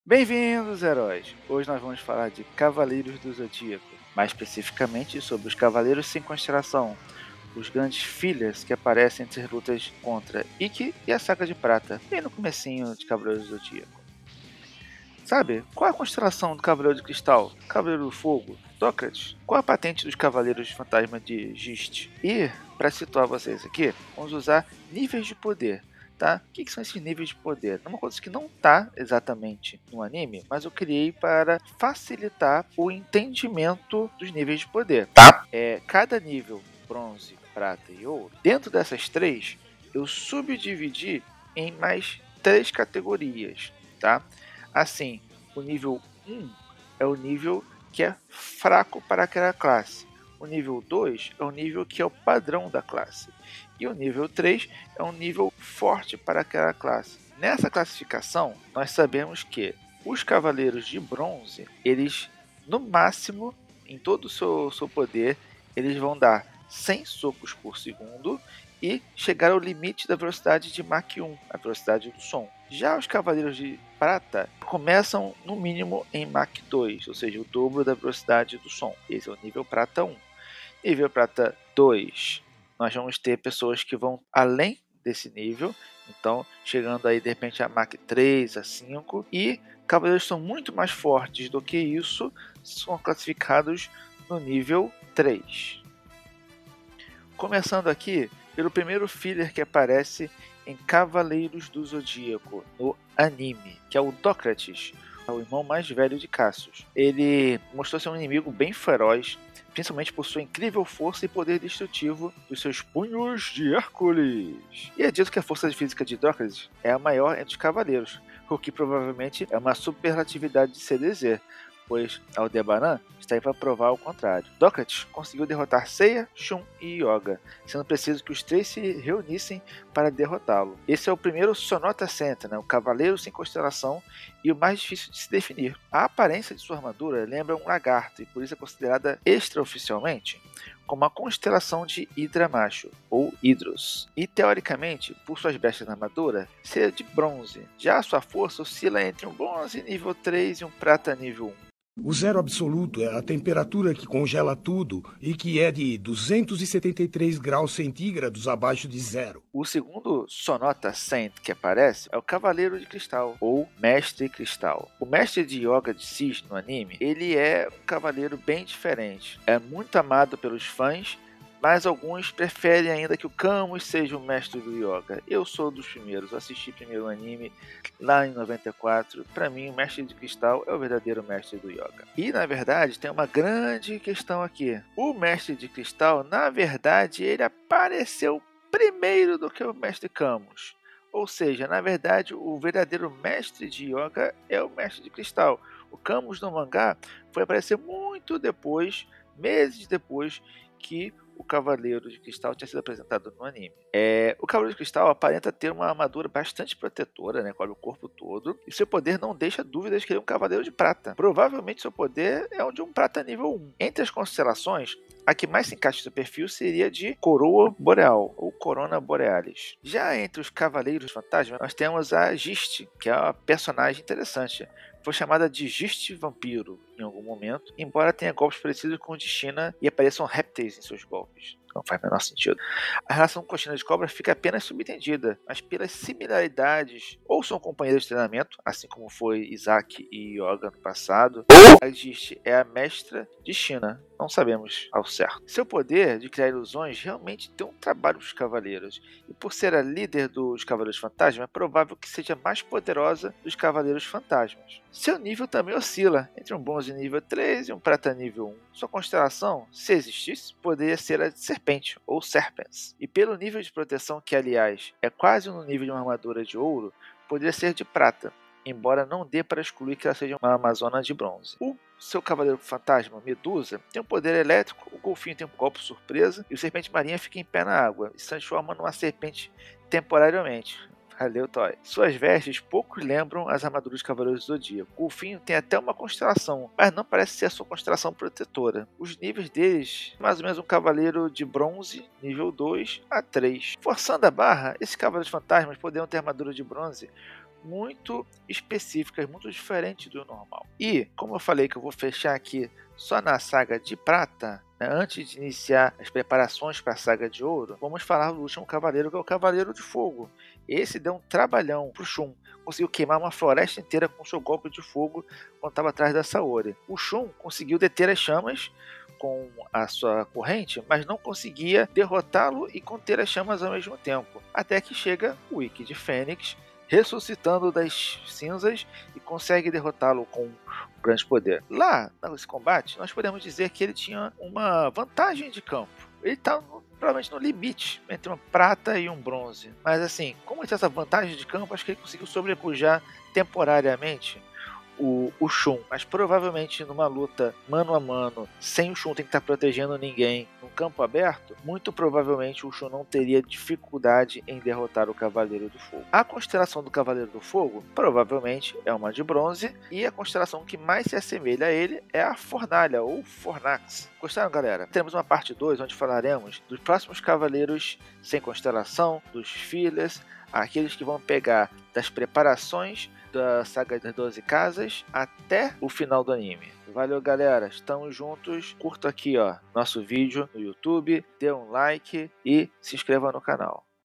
Bem-vindos, heróis! Hoje nós vamos falar de Cavaleiros do Zodíaco, mais especificamente sobre os Cavaleiros sem Constelação, os grandes fillers que aparecem entre as lutas contra Ikki e a Saga de Prata, bem no comecinho de Cavaleiros do Zodíaco. Sabe, qual é a constelação do Cavaleiro de Cristal, Cavaleiro do Fogo, Sócrates? Qual a patente dos Cavaleiros Fantasma de Gist? E, para situar vocês aqui, vamos usar níveis de poder. Tá? O que são esses níveis de poder? É uma coisa que não está exatamente no anime, mas eu criei para facilitar o entendimento dos níveis de poder. Tá? Cada nível, bronze, prata e ouro, dentro dessas três, eu subdividi em mais três categorias. Tá? Assim, o nível 1 é o nível que é fraco para aquela classe. O nível 2 é o nível que é o padrão da classe. E o nível 3 é um nível forte para aquela classe. Nessa classificação, nós sabemos que os cavaleiros de bronze, eles, no máximo, em todo o seu poder, eles vão dar 100 socos por segundo e chegar ao limite da velocidade de Mach 1, a velocidade do som. Já os cavaleiros de prata começam no mínimo em Mach 2, ou seja, o dobro da velocidade do som. Esse é o nível prata 1. Nível prata 2, nós vamos ter pessoas que vão além desse nível, então chegando aí de repente a Mach 3, a 5, e cavaleiros são muito mais fortes do que isso, são classificados no nível 3. Começando aqui pelo primeiro filler que aparece em Cavaleiros do Zodíaco, no anime, que é o Sócrates, o irmão mais velho de Cassius. Ele mostrou ser um inimigo bem feroz, principalmente por sua incrível força e poder destrutivo dos seus punhos de Hércules. E é dito que a força física de Sócrates é a maior entre os cavaleiros, o que provavelmente é uma superlatividade de CDZ, pois Aldebaran está aí para provar o contrário. Sócrates conseguiu derrotar Seiya, Shun e Yoga, sendo preciso que os três se reunissem para derrotá-lo. Esse é o primeiro Sonata Center, o Cavaleiro sem Constelação, e o mais difícil de se definir. A aparência de sua armadura lembra um lagarto e por isso é considerada extraoficialmente como a constelação de Hidra Macho, ou Hydros. E teoricamente, por suas bestas na armadura, seria de bronze. Já a sua força oscila entre um bronze nível 3 e um prata nível 1. O zero absoluto é a temperatura que congela tudo e que é de 273 graus centígrados abaixo de zero. O segundo Sonata Saint que aparece é o Cavaleiro de Cristal, ou Mestre Cristal. O mestre de Yoga de Cis no anime, ele é um cavaleiro bem diferente. É muito amado pelos fãs, mas alguns preferem ainda que o Camus seja o mestre do Yoga. Eu sou dos primeiros, assisti primeiro o anime lá em 94. Para mim, o mestre de Cristal é o verdadeiro mestre do Yoga. E, na verdade, tem uma grande questão aqui. O mestre de Cristal, na verdade, ele apareceu primeiro do que o mestre Camus. Ou seja, na verdade, o verdadeiro mestre de Yoga é o mestre de Cristal. O Camus no mangá foi aparecer muito depois, meses depois, que o Cavaleiro de Cristal tinha sido apresentado no anime. O Cavaleiro de Cristal aparenta ter uma armadura bastante protetora, cobre o corpo todo, e seu poder não deixa dúvidas que ele é um Cavaleiro de Prata. Provavelmente seu poder é o de um Prata nível 1. Entre as constelações, a que mais se encaixa no seu perfil seria de Coroa Boreal, ou Corona Borealis. Já entre os Cavaleiros Fantasma, nós temos a Gist, que é uma personagem interessante. Foi chamada de Gist Vampiro em algum momento, embora tenha golpes parecidos com o de China e apareçam répteis em seus golpes. Não faz o menor sentido. A relação com a China de Cobra fica apenas subentendida, mas pelas similaridades, ou são companheiros de treinamento, assim como foi Isaac e Yoga no passado, ou a Gist é a mestra de China. Não sabemos ao certo. Seu poder de criar ilusões realmente tem um trabalho dos cavaleiros, e por ser a líder dos Cavaleiros Fantasma, é provável que seja mais poderosa dos Cavaleiros Fantasmas. Seu nível também oscila entre um bronze nível 3 e um prata nível 1. Sua constelação, se existisse, poderia ser a de Serpente, ou Serpens. E pelo nível de proteção que, aliás, é quase no nível de uma armadura de ouro, poderia ser de prata, embora não dê para excluir que ela seja uma amazona de bronze. O seu cavaleiro fantasma, Medusa, tem um poder elétrico, o golfinho tem um golpe surpresa e o serpente marinha fica em pé na água e se transforma numa serpente temporariamente. Valeu, Toy. Suas vestes pouco lembram as armaduras de Cavaleiros do Zodíaco. O golfinho tem até uma constelação, mas não parece ser a sua constelação protetora. Os níveis deles, mais ou menos um cavaleiro de bronze, nível 2 a 3. Forçando a barra, esses cavaleiros fantasmas poderiam ter armadura de bronze muito específicas, muito diferentes do normal. E, como eu falei que eu vou fechar aqui só na saga de prata, né, antes de iniciar as preparações para a saga de ouro, vamos falar do último cavaleiro, que é o Cavaleiro de Fogo. Esse deu um trabalhão pro Shun, conseguiu queimar uma floresta inteira com seu golpe de fogo quando estava atrás da Saori. O Shun conseguiu deter as chamas com a sua corrente, mas não conseguia derrotá-lo e conter as chamas ao mesmo tempo. Até que chega o Wicked Fênix, ressuscitando das cinzas e consegue derrotá-lo com um grande poder. Lá, nesse combate, nós podemos dizer que ele tinha uma vantagem de campo. Ele está provavelmente no limite entre uma prata e um bronze. Mas assim, como ele tem essa vantagem de campo, acho que ele conseguiu sobrepujar temporariamente o Shun, mas provavelmente numa luta mano a mano, sem o Shun ter que estar protegendo ninguém, num campo aberto, muito provavelmente o Shun não teria dificuldade em derrotar o Cavaleiro do Fogo. A constelação do Cavaleiro do Fogo provavelmente é uma de bronze, e a constelação que mais se assemelha a ele é a Fornalha, ou Fornax. Gostaram, galera? Temos uma parte 2 onde falaremos dos próximos cavaleiros sem constelação, dos fillers, aqueles que vão pegar das preparações da saga das 12 casas até o final do anime. Valeu, galera, estamos juntos. Curta aqui, ó, nosso vídeo no YouTube, dê um like e se inscreva no canal.